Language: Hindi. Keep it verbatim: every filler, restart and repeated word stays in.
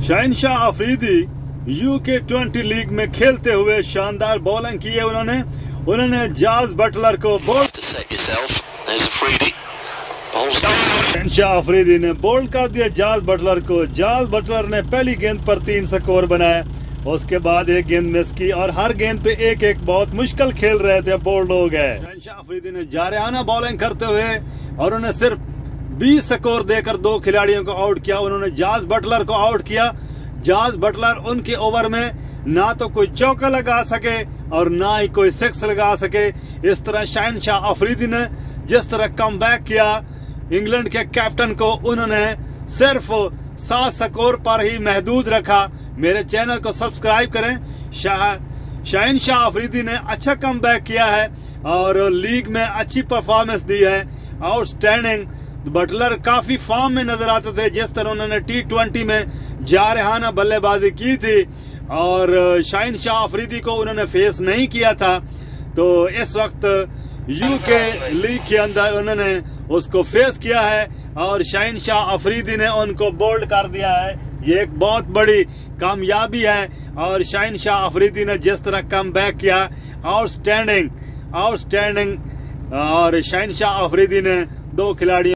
शहनशाह अफरीदी यूके ट्वेंटी लीग में खेलते हुए शानदार बॉलिंग की है उन्होंने उन्होंने जॉस बटलर को बॉल शहनशाह अफरीदी ने बोल्ड कर दिया जॉस बटलर को। जॉस बटलर ने पहली गेंद पर तीन स्कोर बनाया, उसके बाद एक गेंद मिस की और हर गेंद पे एक एक बहुत मुश्किल खेल रहे थे, बोल्ड हो गए। शहनशाह अफरीदी ने जारहाना बॉलिंग करते हुए और उन्होंने सिर्फ बीस स्कोर देकर दो खिलाड़ियों को आउट किया। उन्होंने जॉस बटलर को आउट किया। जॉस बटलर उनके ओवर में ना तो कोई चौका लगा सके और ना ही कोई सिक्स लगा सके। इस तरह शहनशाह अफरीदी ने जिस तरह कम बैक किया इंग्लैंड के कैप्टन को, उन्होंने सिर्फ सात स्कोर पर ही महदूद रखा। मेरे चैनल को सब्सक्राइब करें। शाह शहनशाह अफरीदी ने अच्छा कम बैक किया है और लीग में अच्छी परफॉर्मेंस दी है, आउटस्टैंडिंग। बटलर काफी फॉर्म में नजर आते थे जिस तरह उन्होंने टी ट्वेंटी में जारहाना बल्लेबाजी की थी और शहनशाह अफरीदी को उन्होंने फेस नहीं किया था। तो इस वक्त यूके लीग के अंदर उन्होंने उसको फेस किया है और शहनशाह अफरीदी ने उनको बोल्ड कर दिया है। ये एक बहुत बड़ी कामयाबी है और शहनशाह अफरीदी ने जिस तरह कम बैक किया, आउटस्टैंडिंग आउटस्टैंडिंग। और शहनशाह अफरीदी ने दो खिलाड़ियों